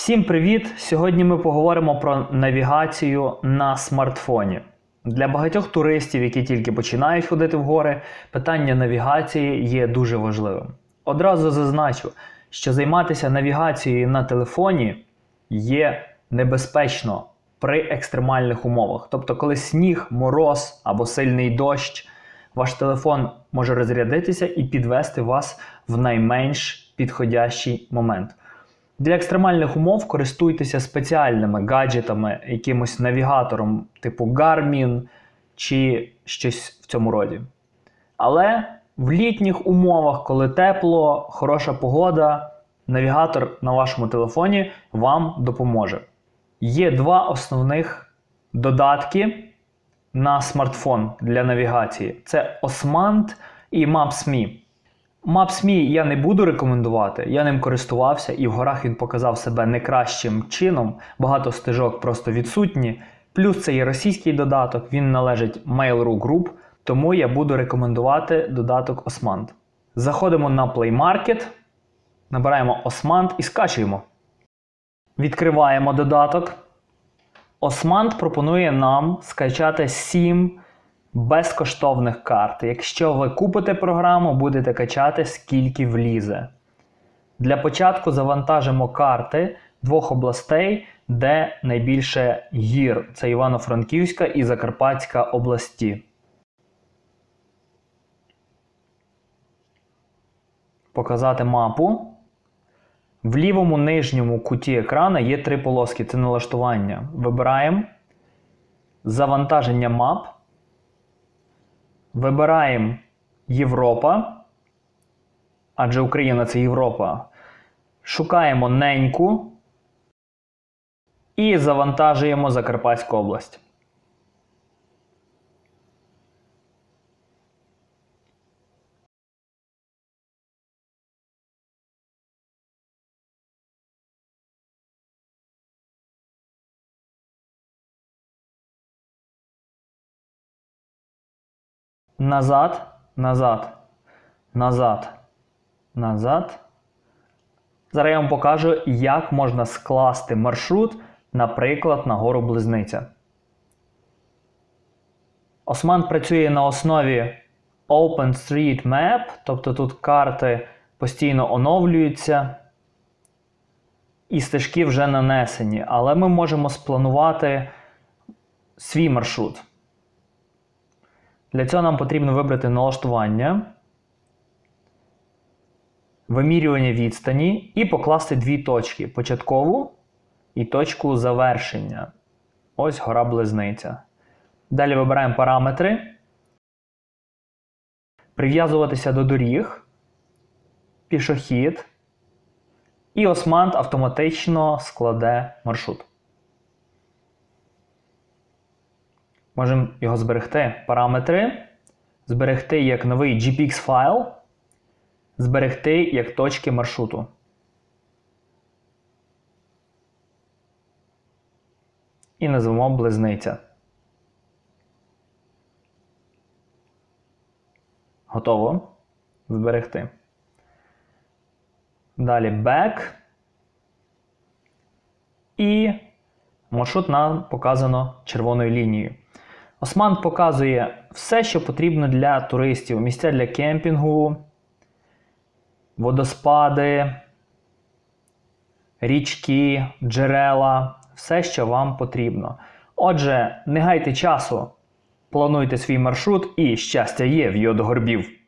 Всім привіт! Сьогодні ми поговоримо про навігацію на смартфоні. Для багатьох туристів, які тільки починають ходити в гори, питання навігації є дуже важливим. Одразу зазначу, що займатися навігацією на телефоні є небезпечно при екстремальних умовах. Тобто, коли сніг, мороз або сильний дощ, ваш телефон може розрядитися і підвести вас в найменш підходящий момент. Для екстремальних умов користуйтеся спеціальними гаджетами, якимось навігатором типу Garmin чи щось в цьому роді. Але в літніх умовах, коли тепло, хороша погода, навігатор на вашому телефоні вам допоможе. Є два основних додатки на смартфон для навігації. Це Osmand і Maps.me. Maps.me я не буду рекомендувати, я ним користувався і в горах він показав себе не кращим чином, багато стежок просто відсутні. Плюс це є російський додаток, він належить Mail.ru Group, тому я буду рекомендувати додаток Osmand. Заходимо на Play Market, набираємо Osmand і скачуємо. Відкриваємо додаток. Osmand пропонує нам скачати 7 безкоштовних карт. Якщо ви купите програму, будете качати скільки влізе. Для початку завантажимо карти двох областей, де найбільше гір. Це Івано-Франківська і Закарпатська області. Показати мапу. В лівому нижньому куті екрану є 3 полоски, це налаштування. Вибираємо завантаження мап. Вибираємо Європа, адже Україна – це Європа. Шукаємо неньку і завантажуємо Закарпатську область. Назад, назад, назад, назад. Зараз я вам покажу, як можна скласти маршрут, наприклад, на гору Близниця. Osmand працює на основі OpenStreetMap, тобто тут карти постійно оновлюються і стежки вже нанесені, але ми можемо спланувати свій маршрут. Для цього нам потрібно вибрати налаштування, вимірювання відстані і покласти 2 точки – початкову і точку завершення. Ось гора Близниця. Далі вибираємо параметри, прив'язуватися до доріг, пішохід і Osmand автоматично складе маршрут. Можемо його зберегти. Параметри. Зберегти як новий GPX файл. Зберегти як точки маршруту. І назвемо Близниця. Готово. Зберегти. Далі Back. І маршрут нам показано червоною лінією. Osmand показує все, що потрібно для туристів. Місця для кемпінгу, водоспади, річки, джерела. Все, що вам потрібно. Отже, не гайте часу, плануйте свій маршрут і щастя є в Йодогорбів.